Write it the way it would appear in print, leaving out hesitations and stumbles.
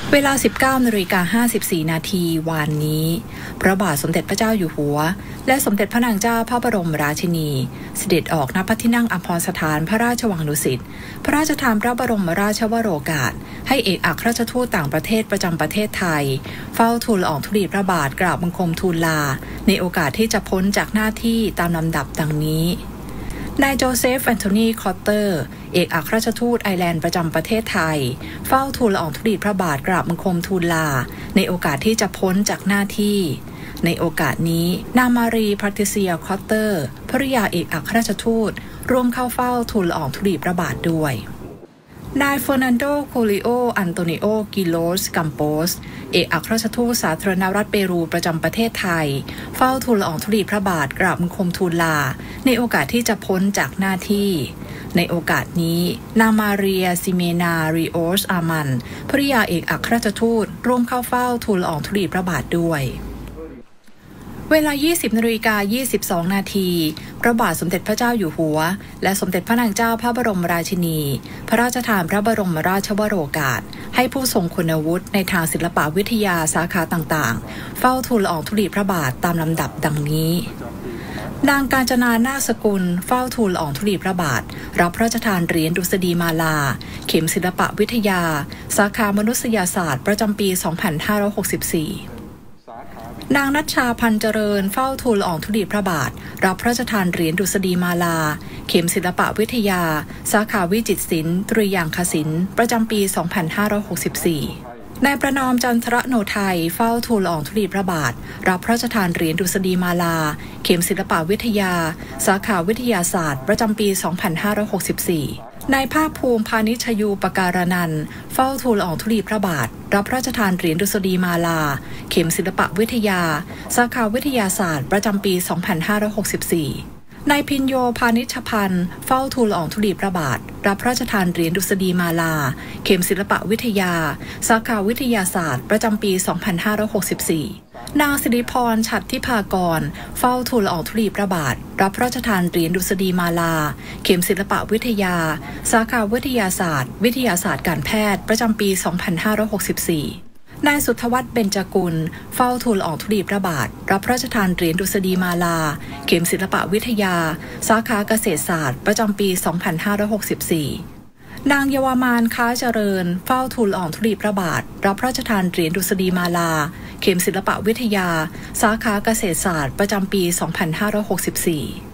เวลา 19:54 นาทีวันนี้พระบาทสมเด็จพระเจ้าอยู่หัวและสมเด็จพระนางเจ้าพระบรมราชินีเสด็จออกณพระที่นั่งอัมพรสถานพระราชวังดุสิตพระราชทานพระบรมราชวโรกาสให้เอกอัครราชทูตต่างประเทศประจำประเทศไทยเฝ้าทูลละอองธุลีพระบาทกราบบังคมทูลลาในโอกาสที่จะพ้นจากหน้าที่ตามลำดับดังนี้นายโจเซฟแอนโทนีคอตเตอร์เอกอัครราชทูตไอร์แลนด์ประจำประเทศไทยเฝ้าทูลละอองธุลีพระบาทกราบบังคมทูลลาในโอกาสที่จะพ้นจากหน้าที่ในโอกาสนี้นางมารีพาตริเซียคอตเตอร์ภริยาเอกอัครราชทูตร่วมเข้าเฝ้าทูลละอองธุลีพระบาทด้วยนายเฟอร์นันโดโคลิโออันโตนิโอกิโลสกัมโปสเอกอัครราชทูตสาธารณรัฐเปรูประจำประเทศไทยเฝ้าทูลละอองธุลีพระบาทกราบบังคมทูลลาในโอกาสที่จะพ้นจากหน้าที่ในโอกาสนี้นางมาเรียซิเมนาริโอสอามันภริยาเอกอัครราชทูตร่วมเข้าเฝ้าทูลละอองธุลีพระบาทด้วยเวลา 20:22 นาทีพระบาทสมเด็จพระเจ้าอยู่หัวและสมเด็จพระนางเจ้าพระบรมราชินีพระราชทานพระบรมราชวโรกาสให้ผู้ทรงคุณวุฒิในทางศิลปวิทยาสาขาต่างๆเฝ้าทูลละอองธุลีพระบาทตามลำดับดังนี้นางกาญจนานาคสกุลเฝ้าทูลละอองธุลีพระบาทรับพระราชทานเหรียญดุษฎีมาลาเข็มศิลปวิทยาสาขามนุษยศาสตร์ประจำปี 2564นางนัชชาพันเจริญเฝ้าทูลละอองธุลีพระบาทรับพระราชทานเหรียญดุษฎีมาลาเข็มศิลปวิทยาสาขาวิจิตรศิลป์ตรียางคศิลป์ประจำปี 2564นายประนอมจันทรโนไทยเฝ้าทูลละอองธุลีพระบาทรับพระราชทานเหรียญดุษฎีมาลาเข็มศิลปวิทยาสาขาวิทยาศาสตร์ประจำปี 2564นายภาคภูมิพานิชยูปการนันท์เฝ้าทูลละอองธุลีพระบาทรับพระราชทานเหรียญดุษฎีมาลาเข็มศิลปวิทยาสาขาวิทยาศาสตร์ประจำปี 2564นายพิญโยพานิชพันธ์เฝ้าทูลละอองธุลีพระบาทรับพระราชทานเหรียญดุษฎีมาลาเข็มศิลปวิทยาสาขาวิทยาศาสตร์ประจำปี 2564นางสิริพรฉัตรทิพากรเฝ้าทูลละอองธุลีพระบาทรับพระราชทานเหรียญดุษฎีมาลาเข็มศิลปวิทยาสาขาวิทยาศาสตร์วิทยาศาสตร์การแพทย์ประจำปี 2564นายสุทธวัฒน์เบญจกุลเฝ้าทูลละอองธุลีพระบาทรับพระราชทานเหรียญดุษฎีมาลาเข็มศิลปวิทยาสาขาเกษตรศาสตร์ประจำปี 2564นางเยาวมานค้าเจริญเฝ้าทูลละอองธุลีพระบาทรับพระราชทานเหรียญดุษฎีมาลาเข็มศิลปวิทยาสาขาเกษตรศาสตร์ประจำปี 2564